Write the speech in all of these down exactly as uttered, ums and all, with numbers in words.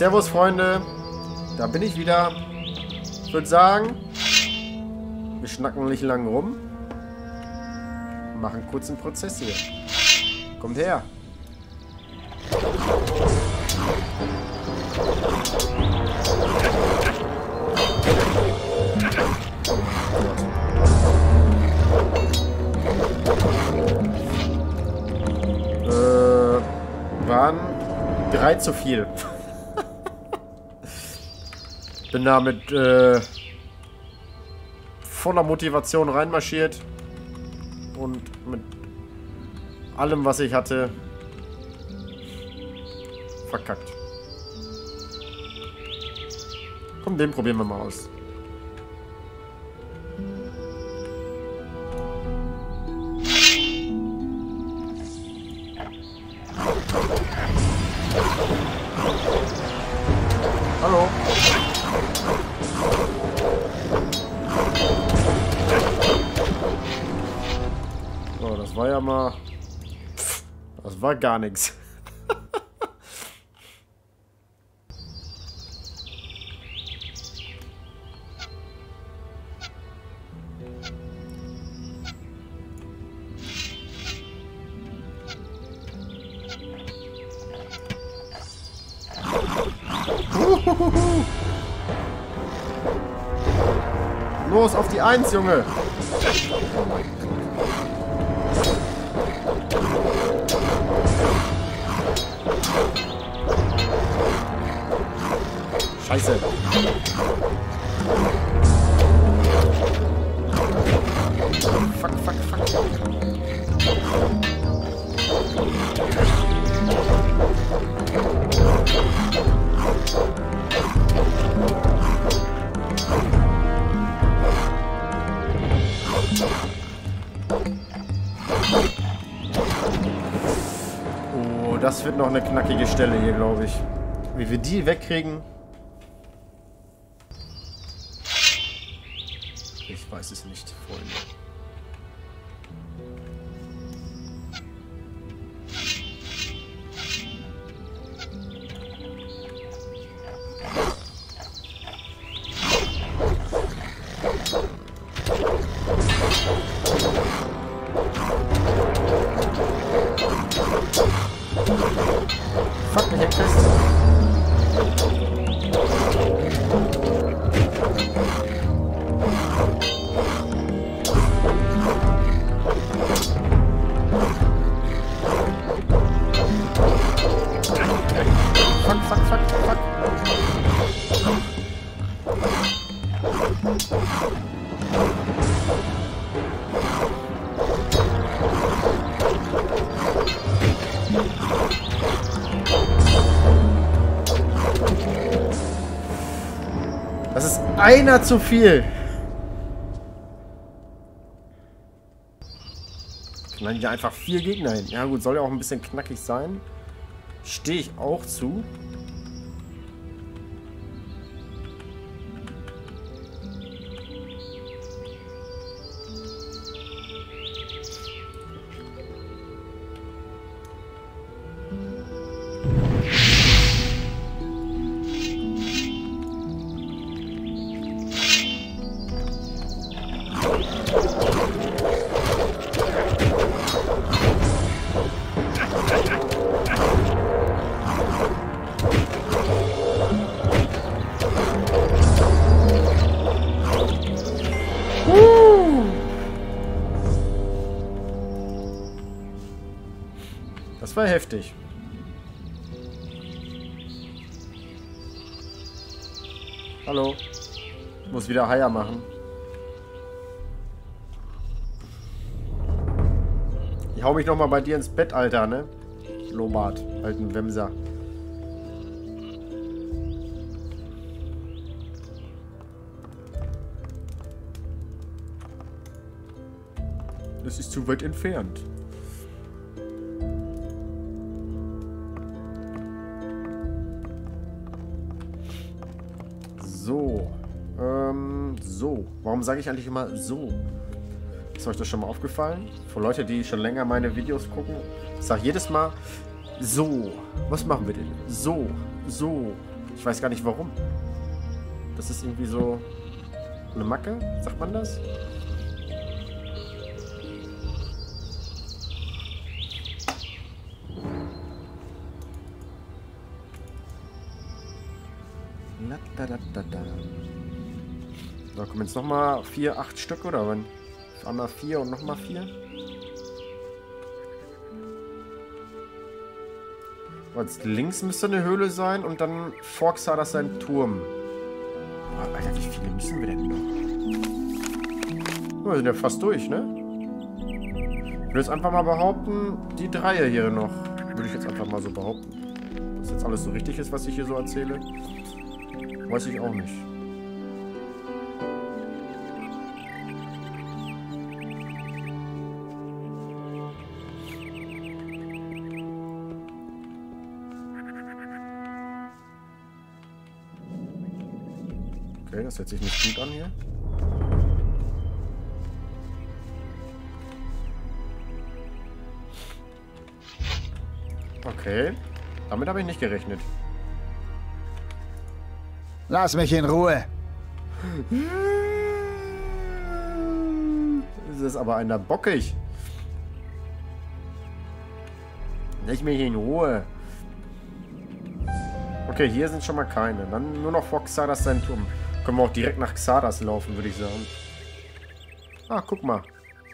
Servus, Freunde. Da bin ich wieder. Ich würde sagen, wir schnacken nicht lang rum. Machen kurz einen Prozess hier. Kommt her. Äh, waren drei zu viel. Bin da mit äh, voller Motivation reinmarschiert und mit allem, was ich hatte, verkackt. Komm, den probieren wir mal aus. Hallo. So, das war ja mal... Das war gar nichts. Los, auf die Eins, Junge! Oh mein Gott. Scheiße. Fuck, fuck, fuck. Oh, das wird noch eine knackige Stelle hier, glaube ich. Wie wir die wegkriegen. Ich weiß es nicht, Freunde. Fuck, mich hält fest. Fuck, fuck, fuck, fuck. Das ist einer zu viel. Knallen hier einfach vier Gegner hin. Ja gut, soll ja auch ein bisschen knackig sein. Stehe ich auch zu. Das war heftig. Hallo. Ich muss wieder Haier machen. Ich hau mich noch mal bei dir ins Bett, Alter, ne? Lobart, alten Wemser. Das ist zu weit entfernt. So. Ähm, so. Warum sage ich eigentlich immer so? Ist euch das schon mal aufgefallen? Für Leute, die schon länger meine Videos gucken, ich sage jedes Mal so. Was machen wir denn? So. So. Ich Ich weiß gar nicht warum. Das ist irgendwie so eine Macke, sagt man das? Da kommen jetzt nochmal vier, acht Stück, oder wann? Einmal vier und nochmal vier. Jetzt links müsste eine Höhle sein und dann vor Xardas sein Turm. Oh, Alter, wie viele müssen wir denn noch? Oh, wir sind ja fast durch, ne? Ich will jetzt einfach mal behaupten, die Dreier hier noch. Würde ich jetzt einfach mal so behaupten. Dass jetzt alles so richtig ist, was ich hier so erzähle, weiß ich auch nicht. Okay, das hört sich nicht gut an hier. Okay, damit habe ich nicht gerechnet. Lass mich in Ruhe. Das ist aber einer bockig. Lass mich in Ruhe. Okay, hier sind schon mal keine. Dann nur noch vor Xardas sein Turm. Können wir auch direkt nach Xardas laufen, würde ich sagen. Ah, guck mal.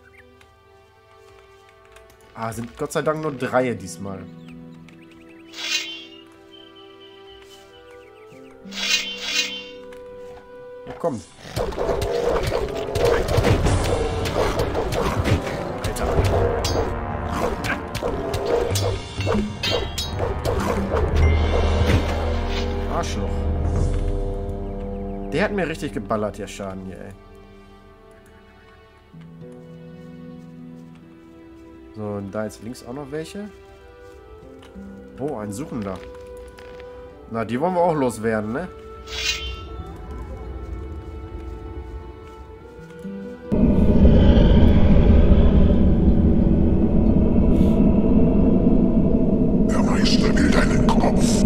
Ah, sind Gott sei Dank nur drei diesmal. Ja, komm. Alter. Arschloch. Der hat mir richtig geballert, der Schaden hier, ey. So, und da jetzt links auch noch welche. Oh, ein Suchender. Na, die wollen wir auch loswerden, ne? Der Meister will deinen Kopf.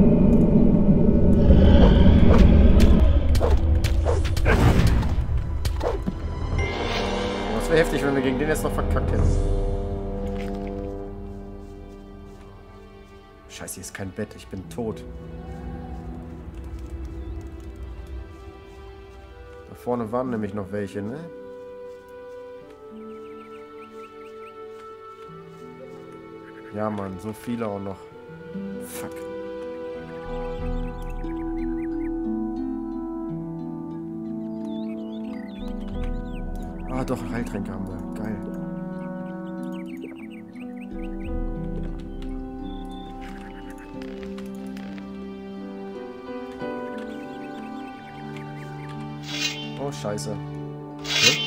Das wäre heftig, wenn wir gegen den jetzt noch verkackt hätten. Scheiße, hier ist kein Bett. Ich bin tot. Da vorne waren nämlich noch welche, ne? Ja, Mann. So viele auch noch. Fuck. Ah, doch. Heiltränke haben wir. Geil. Oh, scheiße. Hä?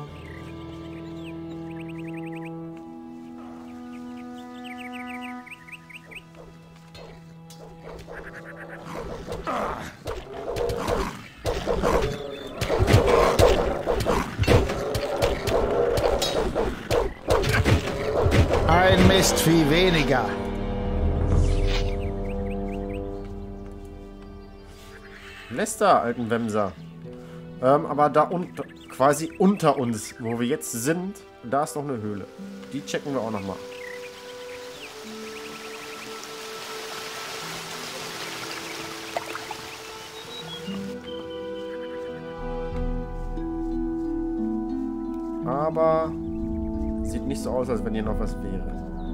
Ein Mistvieh weniger. Lester, alten Wemser. Ähm, aber da unter, quasi unter uns, wo wir jetzt sind, da ist noch eine Höhle. Die checken wir auch nochmal. Aber sieht nicht so aus, als wenn hier noch was wäre.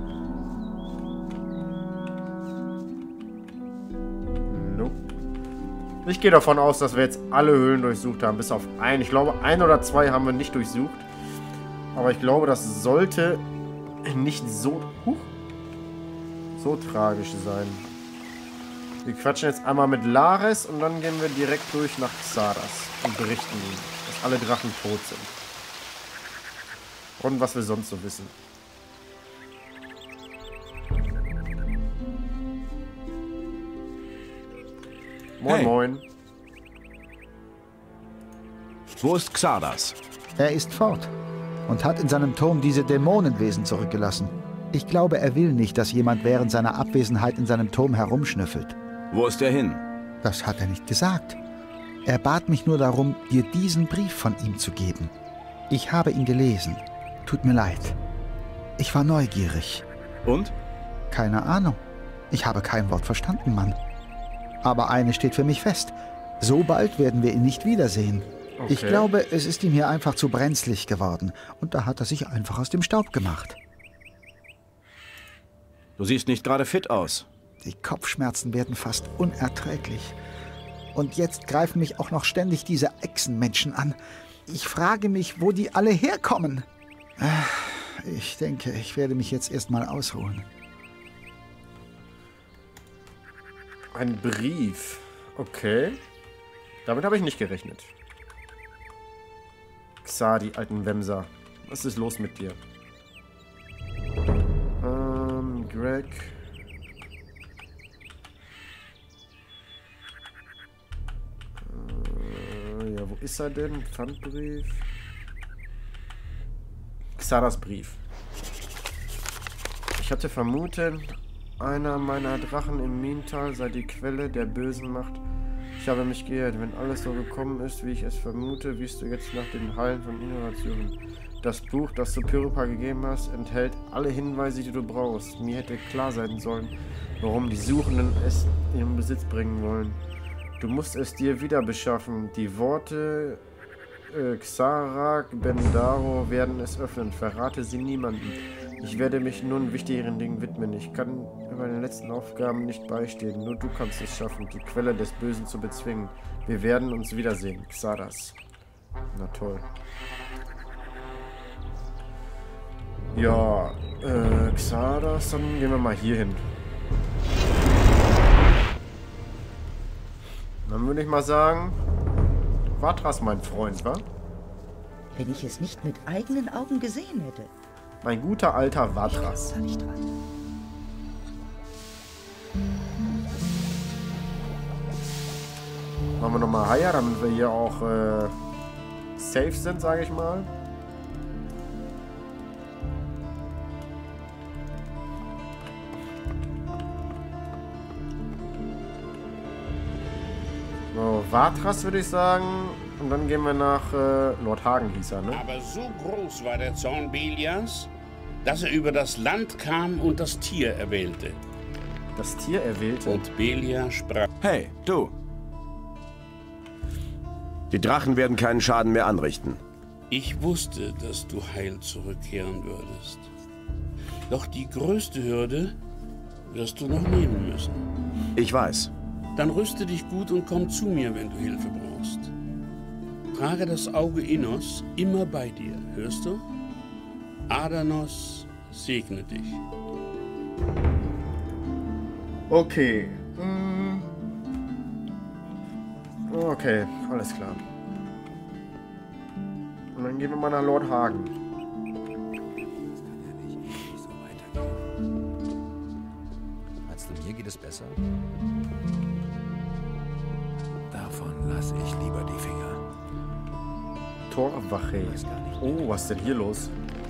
Ich gehe davon aus, dass wir jetzt alle Höhlen durchsucht haben, bis auf einen. Ich glaube, ein oder zwei haben wir nicht durchsucht. Aber ich glaube, das sollte nicht so, huh, so tragisch sein. Wir quatschen jetzt einmal mit Lares und dann gehen wir direkt durch nach Xardas und berichten ihm, dass alle Drachen tot sind. Und was wir sonst so wissen. Moin, hey. Moin. Wo ist Xardas? Er ist fort und hat in seinem Turm diese Dämonenwesen zurückgelassen. Ich glaube, er will nicht, dass jemand während seiner Abwesenheit in seinem Turm herumschnüffelt. Wo ist er hin? Das hat er nicht gesagt. Er bat mich nur darum, dir diesen Brief von ihm zu geben. Ich habe ihn gelesen. Tut mir leid. Ich war neugierig. Und? Keine Ahnung. Ich habe kein Wort verstanden, Mann. Aber eines steht für mich fest. So bald werden wir ihn nicht wiedersehen. Okay. Ich glaube, es ist ihm hier einfach zu brenzlig geworden. Und da hat er sich einfach aus dem Staub gemacht. Du siehst nicht gerade fit aus. Die Kopfschmerzen werden fast unerträglich. Und jetzt greifen mich auch noch ständig diese Echsenmenschen an. Ich frage mich, wo die alle herkommen. Ich denke, ich werde mich jetzt erstmal ausruhen. Ein Brief. Okay. Damit habe ich nicht gerechnet. Xar, die alten Wemser. Was ist los mit dir? Ähm, Greg. Äh, ja, wo ist er denn? Pfandbrief. Xaras Brief. Ich hatte vermutet, einer meiner Drachen im Minental sei die Quelle der bösen Macht. Ich habe mich geirrt. Wenn alles so gekommen ist, wie ich es vermute, wirst du jetzt nach den Hallen von Inorat suchen. Das Buch, das du Pyropa gegeben hast, enthält alle Hinweise, die du brauchst. Mir hätte klar sein sollen, warum die Suchenden es in ihren Besitz bringen wollen. Du musst es dir wieder beschaffen. Die Worte äh, Xarak Bendaro werden es öffnen. Verrate sie niemandem. Ich werde mich nun wichtigeren Dingen widmen. Ich kann über den letzten Aufgaben nicht beistehen. Nur du kannst es schaffen, die Quelle des Bösen zu bezwingen. Wir werden uns wiedersehen. Xardas. Na toll. Ja, äh, Xardas, dann gehen wir mal hier hin. Dann würde ich mal sagen, Vatras, mein Freund, wa? Wenn ich es nicht mit eigenen Augen gesehen hätte. Mein guter alter Vatras. Da nicht dran. Machen wir nochmal Haier, damit wir hier auch äh, safe sind, sage ich mal. So, Vatras würde ich sagen. Und dann gehen wir nach äh, Lord Hagen, hieß er, ne? Aber so groß war der Zorn Belias, dass er über das Land kam und das Tier erwählte. Das Tier erwählte. Und Belia sprach: Hey, du. Die Drachen werden keinen Schaden mehr anrichten. Ich wusste, dass du heil zurückkehren würdest. Doch die größte Hürde wirst du noch nehmen müssen. Ich weiß. Dann rüste dich gut und komm zu mir, wenn du Hilfe brauchst. Trage das Auge Innos immer bei dir, hörst du? Adanos segne dich. Okay. Hm. Okay, alles klar. Und dann gehen wir mal nach Lord Hagen. Meinst du, mir geht es besser? Davon lasse ich lieber die Finger. Torwache. Oh, was ist denn hier los?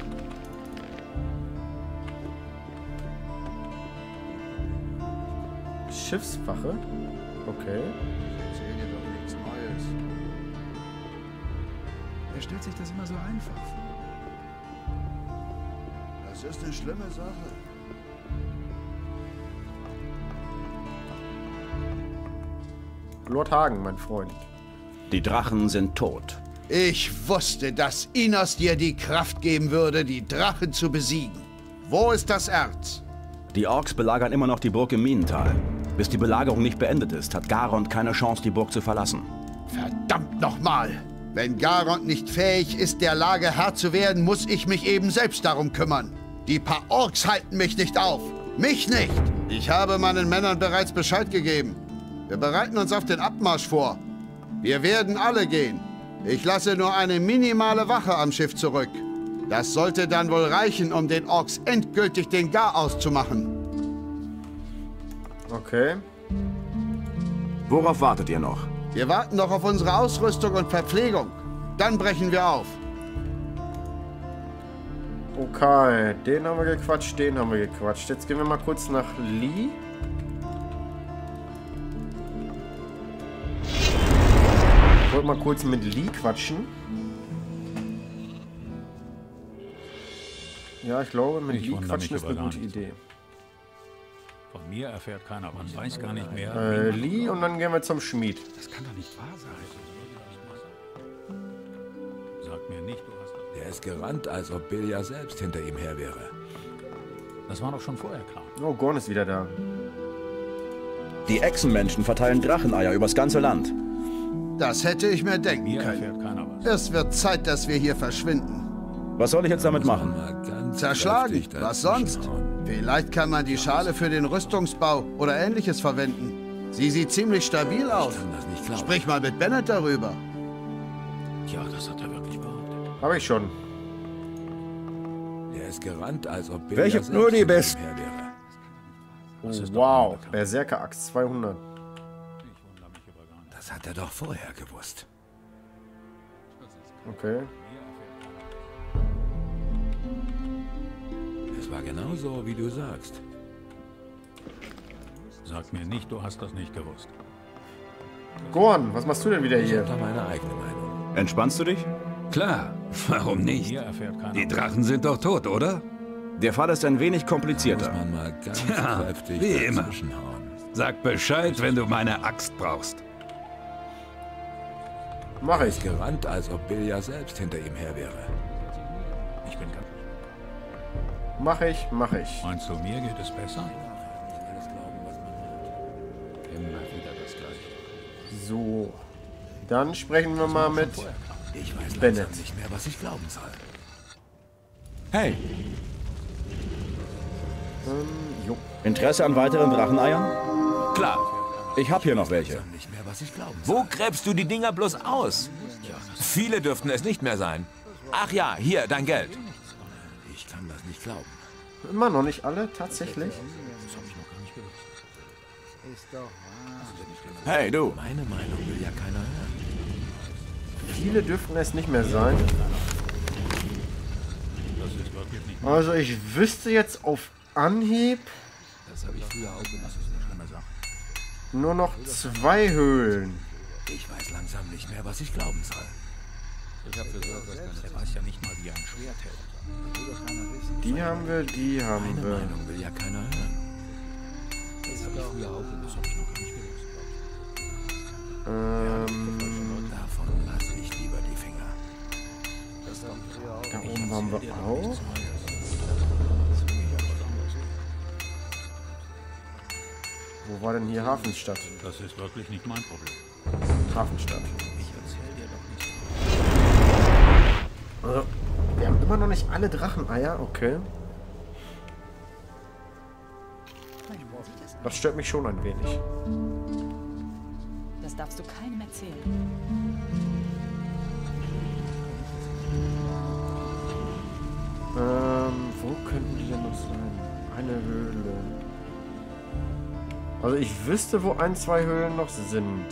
Schiffswache? Okay. Erzähl dir doch nichts Neues. Er stellt sich das immer so einfach vor. Das ist eine schlimme Sache. Lord Hagen, mein Freund. Die Drachen sind tot. Ich wusste, dass Innos dir die Kraft geben würde, die Drachen zu besiegen. Wo ist das Erz? Die Orks belagern immer noch die Burg im Minental. Bis die Belagerung nicht beendet ist, hat Garond keine Chance, die Burg zu verlassen. Verdammt nochmal! Wenn Garond nicht fähig ist, der Lage Herr zu werden, muss ich mich eben selbst darum kümmern. Die paar Orks halten mich nicht auf. Mich nicht! Ich habe meinen Männern bereits Bescheid gegeben. Wir bereiten uns auf den Abmarsch vor. Wir werden alle gehen. Ich lasse nur eine minimale Wache am Schiff zurück. Das sollte dann wohl reichen, um den Orks endgültig den Garaus zu machen. Okay. Worauf wartet ihr noch? Wir warten noch auf unsere Ausrüstung und Verpflegung. Dann brechen wir auf. Okay, den haben wir gequatscht, den haben wir gequatscht. Jetzt gehen wir mal kurz nach Lee. wollte mal kurz mit Lee quatschen. Ja, ich glaube, mit Ich Lee wundere quatschen mich ist eine über gute gar nichts. Idee. Von mir erfährt keiner was. Man weiß gar nicht mehr. Äh, Lee und dann gehen wir zum Schmied. Das kann doch nicht wahr sein. Sag mir nicht, du hast das. Er ist gerannt, als ob Bill ja selbst hinter ihm her wäre. Das war doch schon vorher klar. Oh, Gorn ist wieder da. Die Echsenmenschen verteilen Dracheneier übers ganze Land. Das hätte ich mir denken Mir können. erfährt keiner was. Es wird Zeit, dass wir hier verschwinden. Was soll ich jetzt damit machen? Mal ganz Zerschlagen, kräftig was dazwischen sonst? hauen. Vielleicht kann man die Schale für den Rüstungsbau oder ähnliches verwenden. Sie sieht ziemlich stabil aus. Ich kann das nicht glauben. Sprich mal mit Bennett darüber. Ja, das hat er wirklich behauptet. Habe ich schon. Er ist gerannt, als ob Bill Welche ja selbst nur die hinter ihm Best- her wäre. Oh, Das ist doch wow. unbekannt. Berserker-Axt zweihundert. Ich wundere mich über gar nichts. Das hat er doch vorher gewusst. Okay. Es war genauso, wie du sagst. Sag mir nicht, du hast das nicht gewusst. Gorn, was machst du denn wieder Ich hier? habe da meine eigene Meinung. Entspannst du dich? Klar, warum nicht? Mir erfährt keiner Die was. Drachen sind doch tot, oder? Der Fall ist ein wenig Muss komplizierter. man mal ganz Tja, kräftig wie immer. dazwischenhauen. Sag Bescheid, wenn du meine Axt brauchst. Mach Er ich. ist gerannt, als ob Bill ja selbst hinter ihm her wäre. Ich bin ganz. Mach ich, mach ich. Meinst du, mir geht es besser? Immer wieder das Gleiche. So. Dann sprechen wir mal mit Ich weiß Bennett. langsam nicht mehr, was ich glauben soll. Hey, ähm, jo. Interesse an weiteren Dracheneiern? Klar. Ich hab hier noch welche. Nicht mehr, was ich glauben soll. Wo gräbst du die Dinger bloß aus? Viele dürften es nicht mehr sein. Ach ja, hier, dein Geld. Ich kann das nicht glauben. Immer noch nicht alle, tatsächlich. Hey, du. Meine Meinung will ja keiner hören. Viele dürften es nicht mehr sein. Das ist wirklich nicht. Also ich wüsste jetzt auf Anhieb Das habe ich früher auch gemacht. nur noch zwei Höhlen. Ich weiß langsam nicht mehr, was ich glauben soll. Er weiß ja nicht mal, wie er ein Schwert hält. Die haben wir, die haben Meine wir. Meinung will ja keiner hören. Das habe ich früher auch gemacht. Das habe ich noch gar nicht gewusst. Ähm, Davon lasse ich lieber die Finger. da oben waren wir auch. Wo war denn hier Hafenstadt? Das ist wirklich nicht mein Problem. Hafenstadt. Also, wir haben immer noch nicht alle Dracheneier, okay. Das stört mich schon ein wenig. Das darfst du keinem erzählen. Ähm, wo könnten die denn noch sein? Eine Höhle. Also ich wüsste, wo ein, zwei Höhlen noch sind.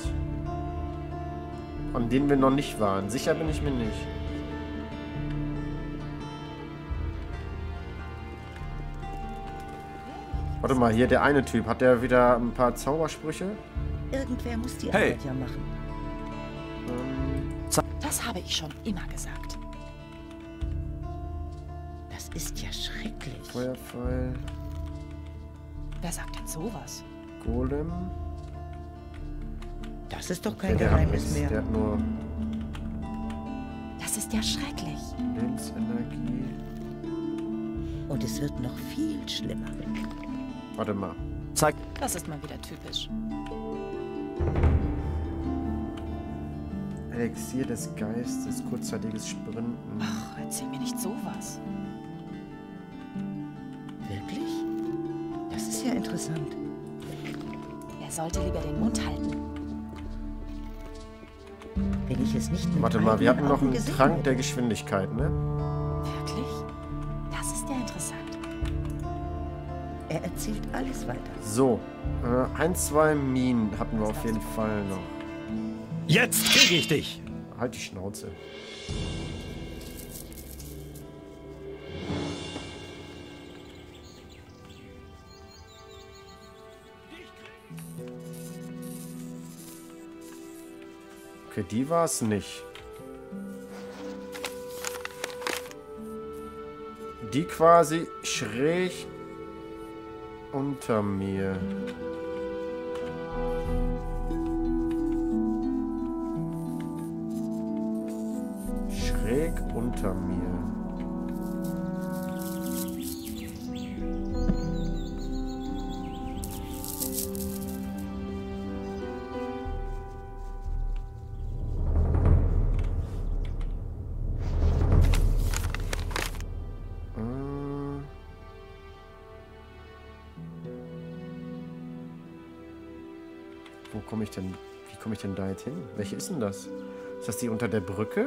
An denen wir noch nicht waren. Sicher bin ich mir nicht. Warte mal, hier der eine Typ. Hat der wieder ein paar Zaubersprüche? Irgendwer muss die Hey. Arbeit ja machen. Ähm, Das habe ich schon immer gesagt. Das ist ja schrecklich. Feuerpfeil, Wer sagt denn sowas? Golem. Das ist doch Okay, kein der hat Geheimnis nichts. mehr. Der hat nur Das ist ja schrecklich. Lebensenergie. Und es wird noch viel schlimmer. Warte mal. Zeig. Das ist mal wieder typisch. Elixier des Geistes, kurzzeitiges Sprinten. Ach, erzähl mir nicht sowas. Wirklich? Das ist ja interessant. Er sollte lieber den Mund halten. Wenn ich es nicht mit Warte mal, wir hatten eigenen noch Augen einen gesehen Trank hätte. der Geschwindigkeit, ne? Wirklich? Das ist ja interessant. Er erzählt alles weiter. So, äh, ein, zwei Minen hatten wir auf jeden Fall noch. Jetzt krieg ich dich! Halt die Schnauze. Okay, die war es nicht. Die quasi schräg unter mir. Schräg unter mir. Wo komme ich denn? Wie komme ich denn da jetzt hin? Welche ist denn das? Ist das die unter der Brücke?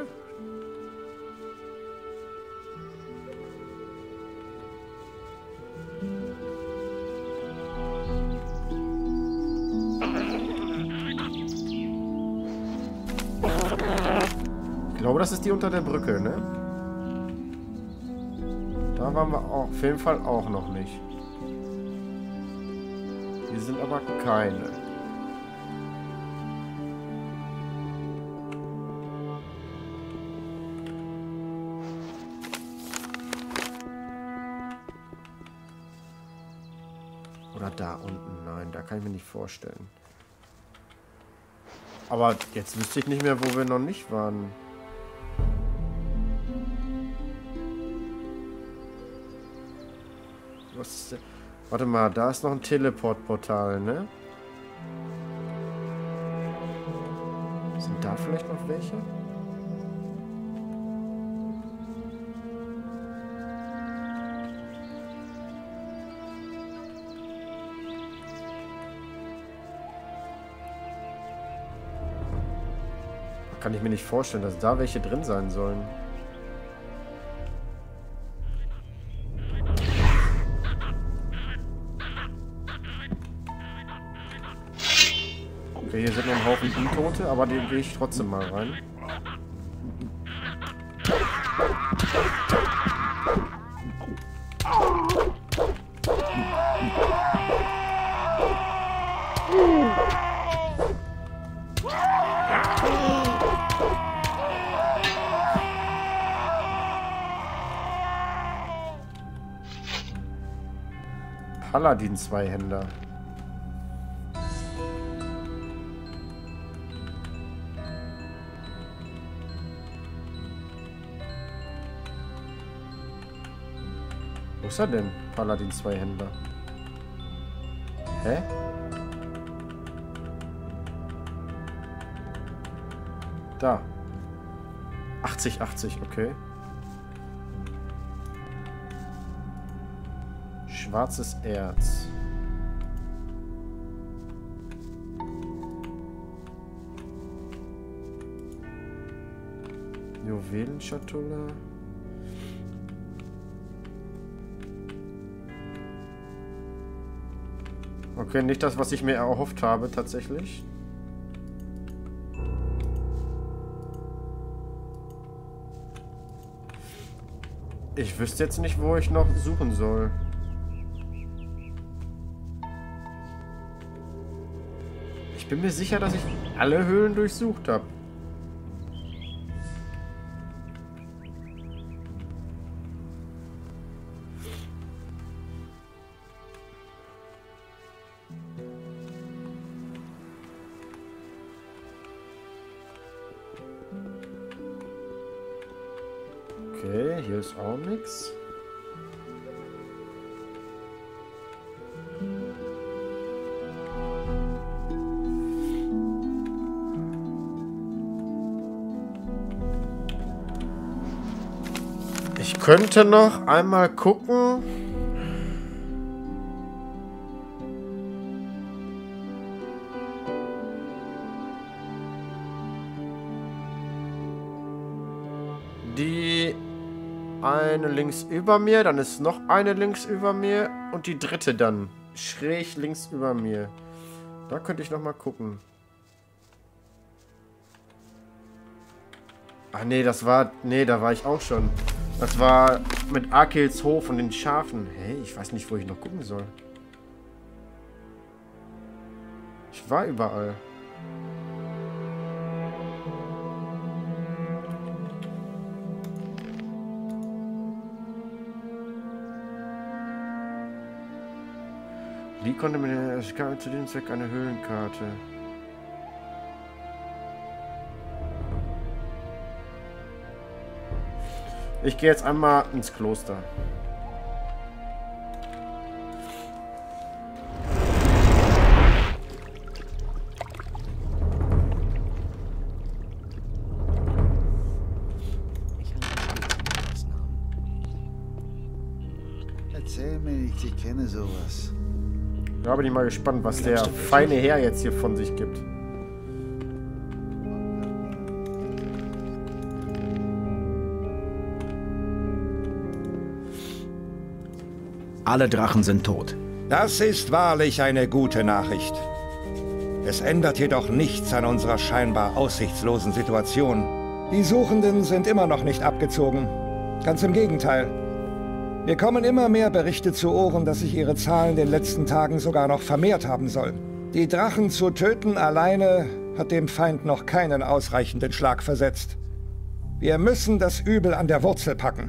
Ich glaube, das ist die unter der Brücke, ne? Da waren wir auch, auf jeden Fall auch noch nicht. Hier sind aber keine. Oder da unten. Nein, da kann ich mir nicht vorstellen. Aber jetzt wüsste ich nicht mehr, wo wir noch nicht waren. Was ist denn? Warte mal, da ist noch ein Teleportportal, ne? Sind da vielleicht noch welche? Kann ich mir nicht vorstellen, dass da welche drin sein sollen. Okay, hier sind noch ein Haufen Untote, aber den gehe ich trotzdem mal rein. Paladin-Zweihänder. Wo ist er denn? Paladin-Zweihänder. Hä? Da. achtzig, achtzig, okay. Schwarzes Erz. Juwelenschatulle. Okay, nicht das, was ich mir erhofft habe, tatsächlich. Ich wüsste jetzt nicht, wo ich noch suchen soll. Ich bin mir sicher, dass ich alle Höhlen durchsucht habe. Okay, hier ist auch nichts. Ich könnte noch einmal gucken. Die eine links über mir, dann ist noch eine links über mir und die dritte dann schräg links über mir. Da könnte ich noch mal gucken. Ach nee, das war... Nee, da war ich auch schon. Das war mit Akels Hof und den Schafen. Hey, ich weiß nicht, wo ich noch gucken soll. Ich war überall. Wie konnte man denn, es gab zu dem Zweck eine Höhlenkarte? Ich gehe jetzt einmal ins Kloster. Erzähl mir nicht, ich kenne sowas. Da bin ich mal gespannt, was der feine Herr jetzt hier von sich gibt. Alle Drachen sind tot. Das ist wahrlich eine gute Nachricht. Es ändert jedoch nichts an unserer scheinbar aussichtslosen Situation. Die Suchenden sind immer noch nicht abgezogen. Ganz im Gegenteil. Mir kommen immer mehr Berichte zu Ohren, dass sich ihre Zahl in den letzten Tagen sogar noch vermehrt haben soll. Die Drachen zu töten alleine hat dem Feind noch keinen ausreichenden Schlag versetzt. Wir müssen das Übel an der Wurzel packen.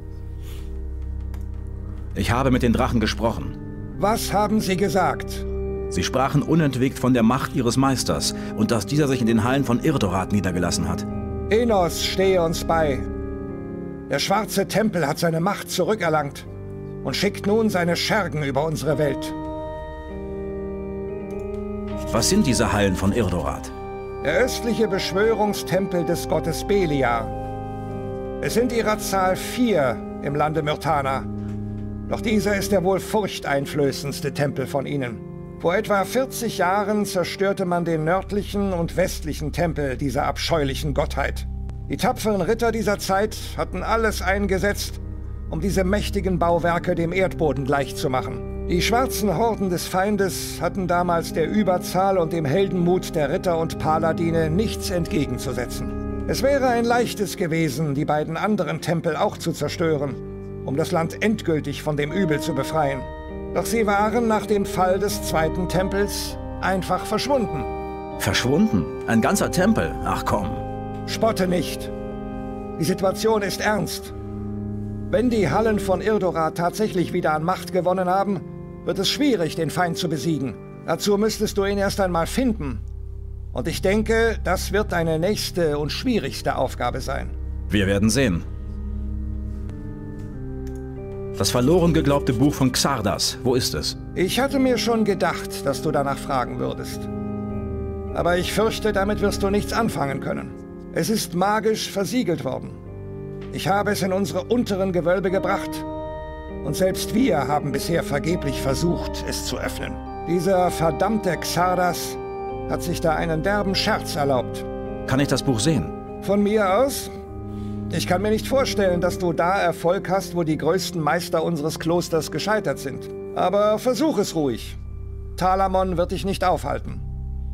Ich habe mit den Drachen gesprochen. Was haben sie gesagt? Sie sprachen unentwegt von der Macht ihres Meisters und dass dieser sich in den Hallen von Irdorat niedergelassen hat. Enos stehe uns bei. Der schwarze Tempel hat seine Macht zurückerlangt und schickt nun seine Schergen über unsere Welt. Was sind diese Hallen von Irdorat? Der östliche Beschwörungstempel des Gottes Beliar. Es sind ihrer Zahl vier im Lande Myrtana. Doch dieser ist der wohl furchteinflößendste Tempel von ihnen. Vor etwa vierzig Jahren zerstörte man den nördlichen und westlichen Tempel dieser abscheulichen Gottheit. Die tapferen Ritter dieser Zeit hatten alles eingesetzt, um diese mächtigen Bauwerke dem Erdboden gleichzumachen. Die schwarzen Horden des Feindes hatten damals der Überzahl und dem Heldenmut der Ritter und Paladine nichts entgegenzusetzen. Es wäre ein leichtes gewesen, die beiden anderen Tempel auch zu zerstören, um das Land endgültig von dem Übel zu befreien. Doch sie waren nach dem Fall des zweiten Tempels einfach verschwunden. Verschwunden? Ein ganzer Tempel? Ach komm. Spotte nicht. Die Situation ist ernst. Wenn die Hallen von Irdorat tatsächlich wieder an Macht gewonnen haben, wird es schwierig, den Feind zu besiegen. Dazu müsstest du ihn erst einmal finden. Und ich denke, das wird deine nächste und schwierigste Aufgabe sein. Wir werden sehen. Das verloren geglaubte Buch von Xardas, wo ist es? Ich hatte mir schon gedacht, dass du danach fragen würdest. Aber ich fürchte, damit wirst du nichts anfangen können. Es ist magisch versiegelt worden. Ich habe es in unsere unteren Gewölbe gebracht. Und selbst wir haben bisher vergeblich versucht, es zu öffnen. Dieser verdammte Xardas hat sich da einen derben Scherz erlaubt. Kann ich das Buch sehen? Von mir aus? Ich kann mir nicht vorstellen, dass du da Erfolg hast, wo die größten Meister unseres Klosters gescheitert sind. Aber versuch es ruhig. Talamon wird dich nicht aufhalten.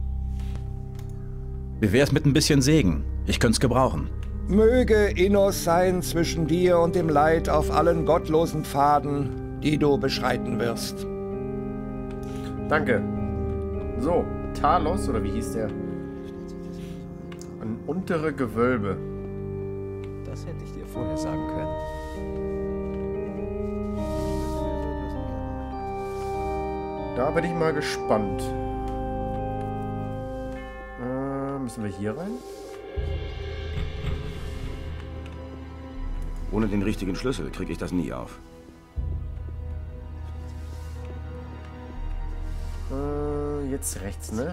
Wie wär's mit ein bisschen Segen? Ich könnt's gebrauchen. Möge Innos sein zwischen dir und dem Leid auf allen gottlosen Pfaden, die du beschreiten wirst. Danke. So, Talos, oder wie hieß der? Ein untere Gewölbe. Das hätte ich dir vorher sagen können. Da bin ich mal gespannt. Äh, müssen wir hier rein? Ohne den richtigen Schlüssel kriege ich das nie auf. Äh, jetzt rechts, ne?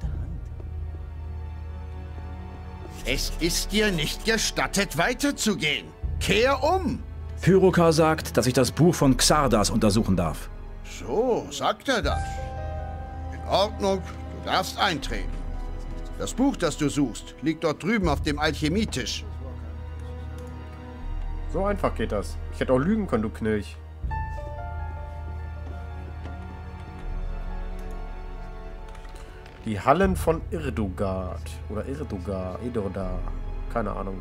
Es ist dir nicht gestattet, weiterzugehen. Kehr um! Pyrokar sagt, dass ich das Buch von Xardas untersuchen darf. So, sagt er das. In Ordnung, du darfst eintreten. Das Buch, das du suchst, liegt dort drüben auf dem Alchemietisch. So einfach geht das. Ich hätte auch lügen können, du Knilch. Die Hallen von Irdogard. Oder Irdogar, Irdodar. Keine Ahnung.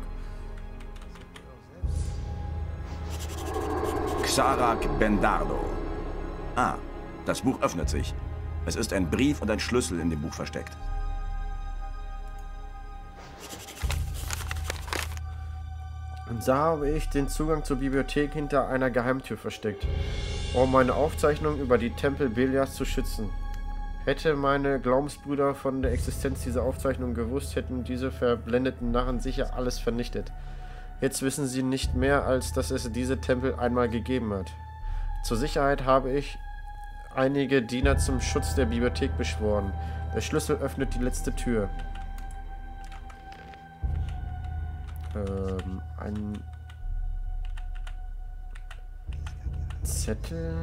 Xarak Bendardo. Ah, das Buch öffnet sich. Es ist ein Brief und ein Schlüssel in dem Buch versteckt. Und da habe ich den Zugang zur Bibliothek hinter einer Geheimtür versteckt. um meine Aufzeichnung über die Tempel Belias zu schützen. Hätte meine Glaubensbrüder von der Existenz dieser Aufzeichnung gewusst, hätten diese verblendeten Narren sicher alles vernichtet. Jetzt wissen sie nicht mehr, als dass es diese Tempel einmal gegeben hat. Zur Sicherheit habe ich einige Diener zum Schutz der Bibliothek beschworen. Der Schlüssel öffnet die letzte Tür. Ähm, ein Zettel.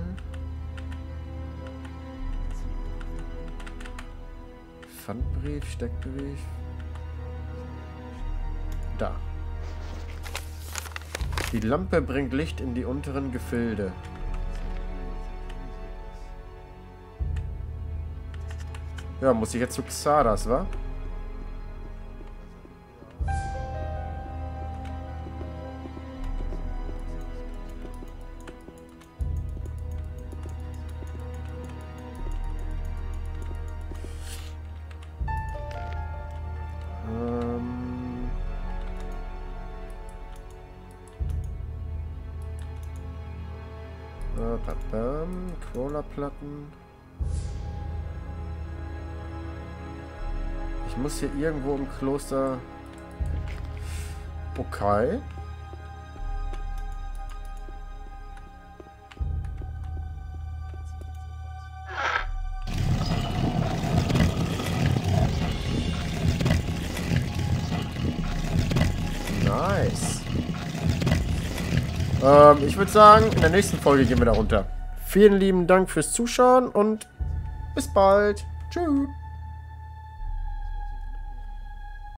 Pfandbrief, Steckbrief. Da. Die Lampe bringt Licht in die unteren Gefilde. Ja, muss ich jetzt zu Xardas, wa? Crawlerplatten. Ich muss hier irgendwo im Kloster... Okay. Nice. Ähm, ich würde sagen, in der nächsten Folge gehen wir da runter. Vielen lieben Dank fürs Zuschauen und bis bald. Tschüss.